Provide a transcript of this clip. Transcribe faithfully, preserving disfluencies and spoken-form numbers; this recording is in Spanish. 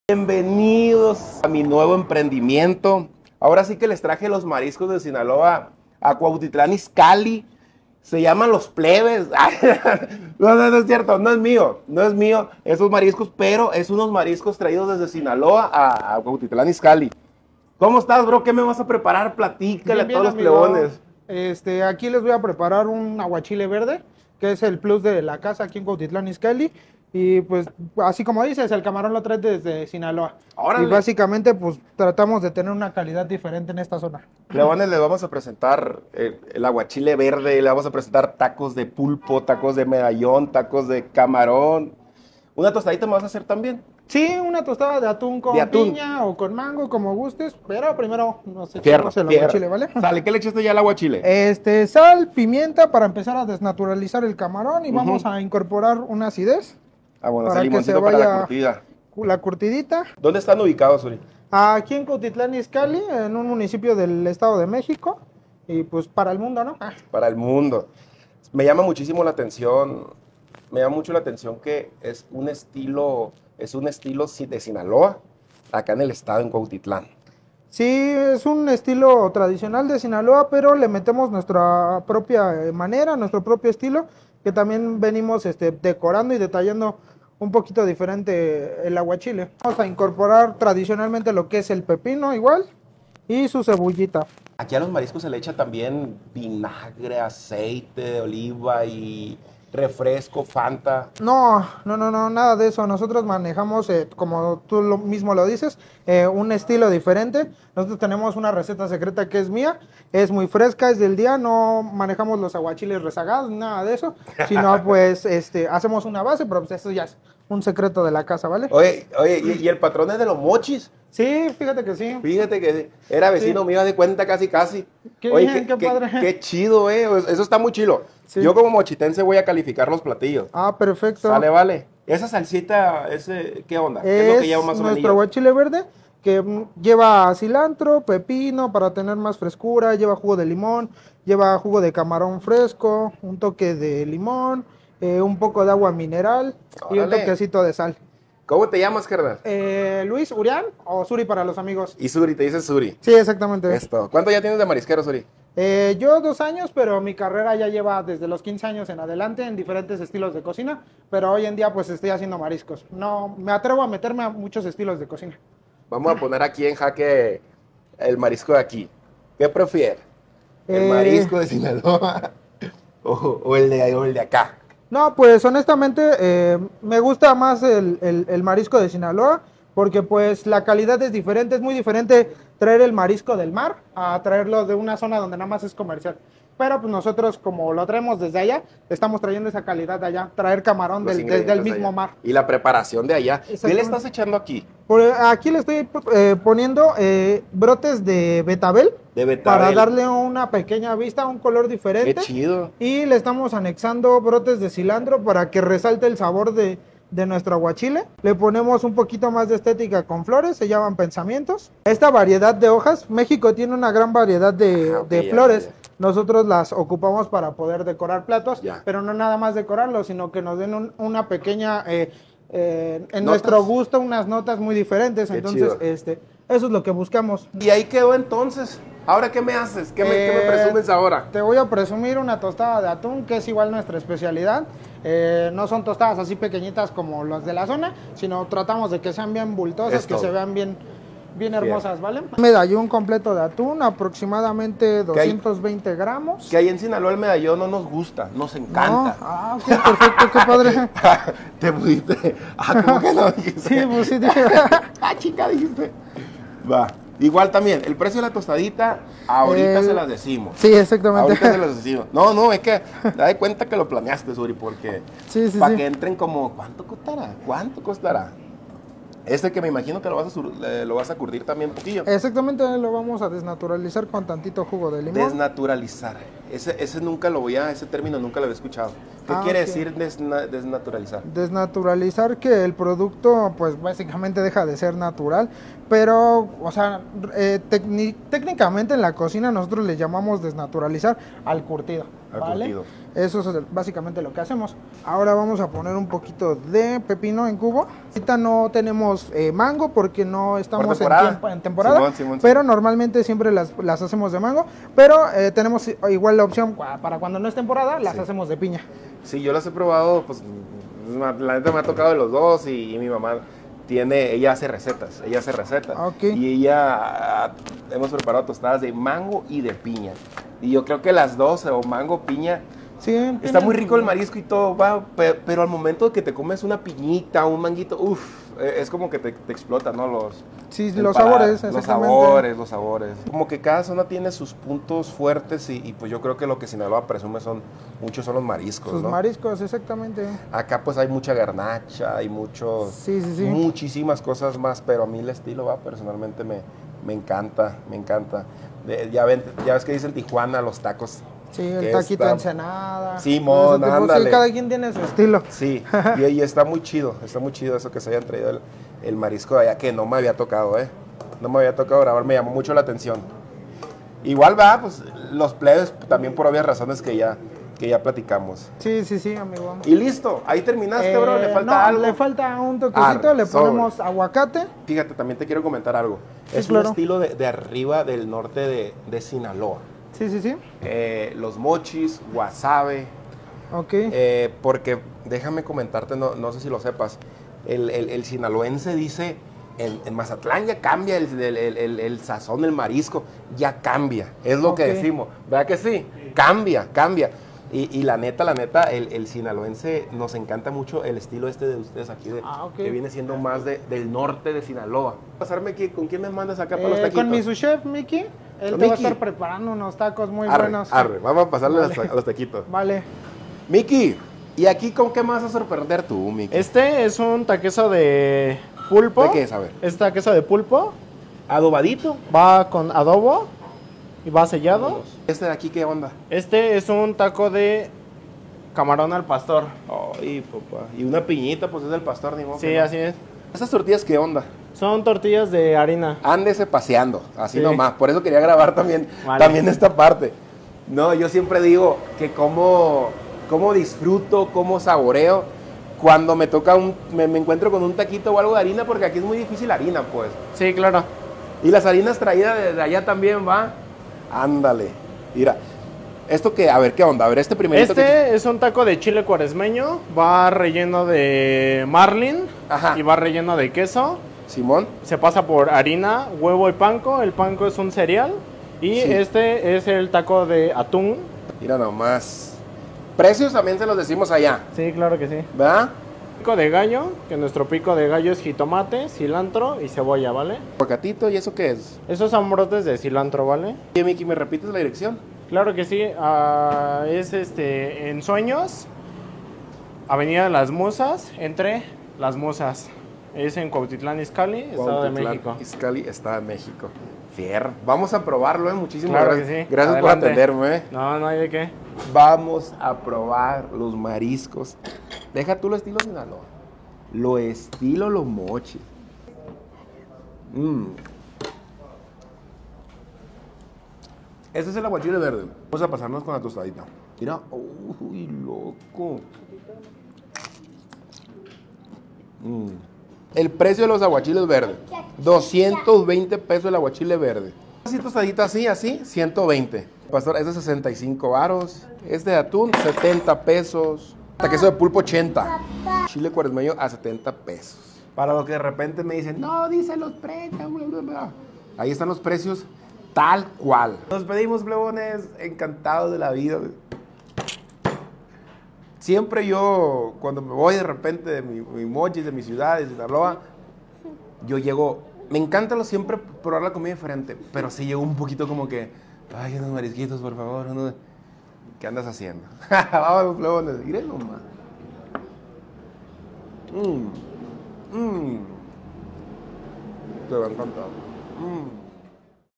Bienvenidos a mi nuevo emprendimiento. Ahora sí que les traje los mariscos de Sinaloa a Cuautitlán Izcalli. Se llaman los plebes. No, no, no es cierto, no es mío, no es mío esos mariscos, pero es unos mariscos traídos desde Sinaloa a, a Cuautitlán Izcalli. ¿Cómo estás, bro? ¿Qué me vas a preparar? Platícale Bien, bien, a todos amigo. los plebones. Este, aquí les voy a preparar un aguachile verde, que es el plus de la casa aquí en Cuautitlán Izcalli. Y pues, así como dices, el camarón lo trae desde Sinaloa. ¡Órale! Y básicamente, pues, tratamos de tener una calidad diferente en esta zona. Plebones, les vamos a presentar el, el aguachile verde, le vamos a presentar tacos de pulpo, tacos de medallón, tacos de camarón. ¿Una tostadita me vas a hacer también? Sí, una tostada de atún con De atún. piña o con mango, como gustes, pero primero nos Fierro, echamos el fierro. aguachile, ¿vale? Sale, ¿qué le echaste ya al aguachile? Este, sal, pimienta para empezar a desnaturalizar el camarón y Ujú. vamos a incorporar una acidez. Ah, bueno, para ese que se limoncito para la vaya- curtida. La curtidita. ¿Dónde están ubicados, Uri? Aquí en Cuautitlán Izcalli, en un municipio del Estado de México, y pues para el mundo, ¿no? Ah, Para el mundo. Me llama muchísimo la atención, me llama mucho la atención que es un estilo, es un estilo si- de Sinaloa, acá en el estado, en Cuautitlán. Sí, es un estilo tradicional de Sinaloa, pero le metemos nuestra propia eh, manera, nuestro propio estilo, que también venimos este, decorando y detallando un poquito diferente el aguachile. Vamos a incorporar tradicionalmente lo que es el pepino igual y su cebullita. Aquí a los mariscos se le echa también vinagre, aceite de oliva y refresco, Fanta. No, no, no, no, nada de eso. Nosotros manejamos, eh, como tú lo mismo lo dices, eh, un estilo diferente. Nosotros tenemos una receta secreta que es mía, es muy fresca, es del día, no manejamos los aguachiles rezagados, nada de eso, sino pues este, hacemos una base, pero pues eso ya es un secreto de la casa, ¿vale? Oye, oye, ¿y, y el patrón es de los mochis? Sí, fíjate que sí. Fíjate que era vecino Sí. mío de cuenta casi casi. Qué Oye, bien, qué padre. Qué chido, eh. Eso está muy chilo. Sí. Yo como mochitense voy a calificar los platillos. Ah, perfecto. Sale, vale. Esa salsita, ese, ¿qué onda? ¿Qué es lo que lleva más o nuestro menos? aguachile verde que mm, lleva cilantro, pepino para tener más frescura, lleva jugo de limón, lleva jugo de camarón fresco, un toque de limón, eh, un poco de agua mineral y un Órale. toquecito de sal. ¿Cómo te llamas, carnal? Eh, Luis, Urián o Suri para los amigos. Y Suri, te dices Suri. Sí, exactamente. Esto. ¿Cuánto ya tienes de marisquero, Suri? Eh, yo dos años, pero mi carrera ya lleva desde los quince años en adelante en diferentes estilos de cocina, pero hoy en día pues estoy haciendo mariscos. No, me atrevo a meterme a muchos estilos de cocina. Vamos a poner aquí en jaque el marisco de aquí. ¿Qué prefieres? ¿El Eh, marisco de Sinaloa o, o el de, o el de acá? No, pues honestamente eh, me gusta más el, el- el marisco de Sinaloa porque pues la calidad es diferente, es muy diferente traer el marisco del mar a traerlo de una zona donde nada más es comercial. Pero pues nosotros como lo traemos desde allá, estamos trayendo esa calidad de allá, traer camarón Los del, desde el ingredientes mismo allá. mar. Y la preparación de allá. ¿Qué le Exactamente. estás echando aquí? Por- aquí le estoy eh, poniendo eh, brotes de betabel, De betabel. para darle una pequeña vista, un color Qué diferente. chido. Y le estamos anexando brotes de cilantro para que resalte el sabor de, de nuestro aguachile. Le ponemos un poquito más de estética con flores, se llaman pensamientos. Esta variedad de hojas, México tiene una gran variedad de, Ah, ok, de ya, flores. ya, ya. Nosotros las ocupamos para poder decorar platos, Ya. pero no nada más decorarlos, sino que nos den un- una pequeña, eh, eh, en Notas. nuestro gusto, unas notas muy diferentes. Qué Entonces, chido. este, eso es lo que buscamos. Y ahí quedó entonces. ¿Ahora qué me haces? ¿Qué me, qué me Eh, presumes ahora? Te voy a presumir una tostada de atún, que es igual nuestra especialidad. Eh, no son tostadas así pequeñitas como las de la zona, sino tratamos de que sean bien bultosas, Es que todo. se vean bien, bien Bien. hermosas, ¿vale? Un medallón completo de atún, aproximadamente doscientos veinte gramos. Que ahí en Sinaloa el medallón no nos gusta, nos encanta. No, ah, ok, perfecto, qué padre. Te pusiste. Ah, ¿cómo que no dijiste? Sí, pues sí, dije. Ah, chica, dijiste. Va. Igual también, el precio de la tostadita, ahorita Eh, se las decimos. Sí, exactamente. Ahorita se las decimos. No, no, es que da de cuenta que lo planeaste, Suri, porque Sí, sí, para sí. que entren como, ¿cuánto costará? ¿Cuánto costará? Este que me imagino que lo vas a, sur- eh, lo vas a curtir también un poquillo. Exactamente, lo vamos a desnaturalizar con tantito jugo de limón. Desnaturalizar. Ese, ese nunca lo voy a, ese término nunca lo había escuchado. ¿Qué Ah, quiere ok. decir desna- desnaturalizar? Desnaturalizar que el producto, pues básicamente deja de ser natural, pero, o sea, eh, tecni- técnicamente en la cocina nosotros le llamamos desnaturalizar al curtido, Al ¿vale? curtido. Eso es el- básicamente lo que hacemos. Ahora vamos a poner un poquito de pepino en cubo. Ahorita no tenemos eh, mango porque no estamos en, temporada. tiempo- en temporada, Simón, Simón, pero Simón. normalmente siempre las, las hacemos de mango, pero eh, tenemos igual la opción cua- para cuando no es temporada, las Sí. hacemos de piña. Sí, yo las he probado, pues la neta me ha tocado de los dos y, y mi mamá tiene, ella hace recetas, ella hace recetas. Ok. Y ella, ah, hemos preparado tostadas de mango y de piña. Y yo creo que las dos, o mango, piña, Sí, está tienen- muy rico el marisco y todo, va, pe- pero al momento que te comes una piñita, un manguito, uff, es como que te, te explota, ¿no? Los, Sí, el los paladar, sabores, los exactamente. sabores, los sabores. Como que cada zona tiene sus puntos fuertes y, y pues yo creo que lo que Sinaloa presume son, muchos son los mariscos, Sus ¿no? mariscos, exactamente. Acá pues hay mucha garnacha, hay muchos, Sí, sí, sí. muchísimas cosas más, pero a mí el estilo, va, personalmente me, me encanta, me encanta. De- ya, ven, ya ves que dicen Tijuana, los tacos. Sí, el que taquito está- de ensenada. Simón, todo ese tipo. ándale. Sí, cada quien tiene su estilo. Sí, y, y está muy chido, está muy chido eso que se hayan traído el, el marisco de allá, que no me había tocado, ¿eh? No me había tocado grabar, me llamó mucho la atención. Igual va, pues los plebes también por obvias razones que ya, que ya platicamos. Sí, sí, sí, amigo. Y listo, ahí terminaste, Eh, bro, le falta no, algo. le falta un toquecito, Arre, le sobre. ponemos aguacate. Fíjate, también te quiero comentar algo. Sí, es claro. un estilo de, de arriba del norte de, de Sinaloa. Sí, sí, sí. Eh, los mochis, wasabe, Ok. eh, porque déjame comentarte, no, no sé si lo sepas, el, el- el sinaloense dice, en, en Mazatlán ya cambia el, el- el- el- el sazón del marisco, ya cambia, es lo Ok. que decimos, ¿verdad que sí? Cambia, cambia. Y, y la neta, la neta, el, el sinaloense nos encanta mucho el estilo este de ustedes aquí, de, Ah, ok. que viene siendo más de- del norte de Sinaloa. Pasarme aquí, ¿con quién me mandas acá para los Eh, taquitos? con mi su chef, Mickey. Él Con te va a Mickey. estar preparando unos tacos muy Arre, buenos. arre, vamos a pasarle Vale. a los taquitos. Vale. Miki, ¿y aquí con qué me vas a sorprender tú, Miki? Este es un taqueso de pulpo. ¿De qué es? A ver. Es taqueso de pulpo. ¿Adobadito? Va con adobo y va sellado. ¿Este de aquí qué onda? Este es un taco de camarón al pastor. Ay, papá. Y una piñita, pues es del pastor, ni modo. Sí, que no. así es. ¿Estas tortillas qué onda? Son tortillas de harina. Ándese paseando, así Sí. nomás. Por eso quería grabar también, Vale. también esta parte. No, yo siempre digo que cómo, cómo disfruto, cómo saboreo cuando me toca un, me, me encuentro con un taquito o algo de harina, porque aquí es muy difícil harina, pues. Sí, claro. Y las harinas traídas desde allá también, va. Ándale. Mira, esto que, a ver, ¿qué onda? A ver, este primerito que- Este es un taco de chile cuaresmeño. Va relleno de marlin. Ajá. Y va relleno de queso. Simón. Se pasa por harina, huevo y panko. El panko es un cereal. Y Sí. este es el taco de atún. Mira nomás. Precios también se los decimos allá, Sí, claro que sí. ¿verdad? Pico de gallo, que nuestro pico de gallo es jitomate, cilantro y cebolla, ¿vale? Aguacatito, ¿y eso qué es? Esos son brotes de cilantro, ¿vale? Oye, Miki, ¿me repites la dirección? Claro que sí. ah, es este en Sueños, Avenida de las Musas, entre Las Musas. Es en Cuautitlán Izcalli, Estado de Cuautitlán, México. Izcalli, Estado de México. Fierro. Vamos a probarlo, ¿eh? Muchísimas Claro que gracias. sí. Gracias por Adelante. atenderme, ¿eh? No, no hay de qué. Vamos a probar los mariscos. Deja tú lo estilo Sinaloa. Lo estilo los mochis. Mm. Este es el aguachile verde. Vamos a pasarnos con la tostadita. Mira, uy, loco. Mm. El precio de los aguachiles verdes. doscientos veinte pesos el aguachile verde. Así tostadita así, así, ciento veinte. Pastor, este es sesenta y cinco varos. Este de atún, setenta pesos. Hasta queso de pulpo, ochenta. Chile cuaresmeño a setenta pesos. Para los que de repente me dicen, no, dice los precios. Bla, bla, bla". Ahí están los precios tal cual. Nos pedimos, plebones, encantados de la vida. Siempre yo, cuando me voy de repente de mi, mi mochis, de mi ciudad, de Sinaloa, yo llego, me encanta lo siempre probar la comida diferente, pero sí llego un poquito como que, ay, unos marisquitos, por favor, unos... ¿Qué andas haciendo? Vamos, plebones, miren nomás. Mmm, mmm. Te va a encantar. Mmm.